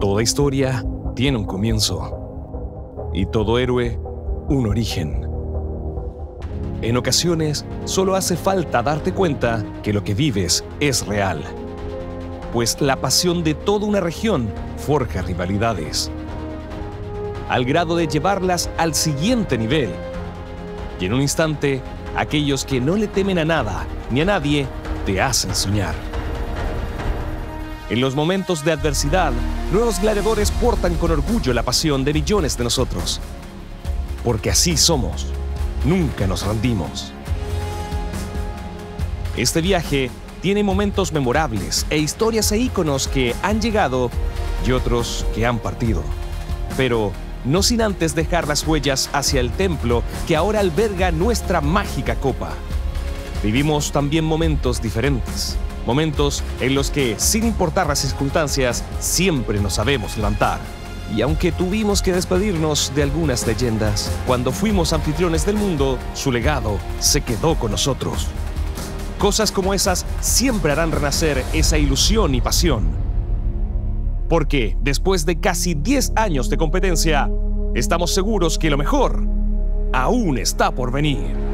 Toda historia tiene un comienzo y todo héroe un origen. En ocasiones solo hace falta darte cuenta que lo que vives es real, pues la pasión de toda una región forja rivalidades, al grado de llevarlas al siguiente nivel. Y en un instante, aquellos que no le temen a nada ni a nadie te hacen soñar. En los momentos de adversidad, nuevos gladiadores portan con orgullo la pasión de millones de nosotros. Porque así somos, nunca nos rendimos. Este viaje tiene momentos memorables e historias e íconos que han llegado y otros que han partido. Pero no sin antes dejar las huellas hacia el templo que ahora alberga nuestra mágica copa. Vivimos también momentos diferentes. Momentos en los que, sin importar las circunstancias, siempre nos sabemos levantar. Y aunque tuvimos que despedirnos de algunas leyendas, cuando fuimos anfitriones del mundo, su legado se quedó con nosotros. Cosas como esas siempre harán renacer esa ilusión y pasión. Porque, después de casi 10 años de competencia, estamos seguros que lo mejor aún está por venir.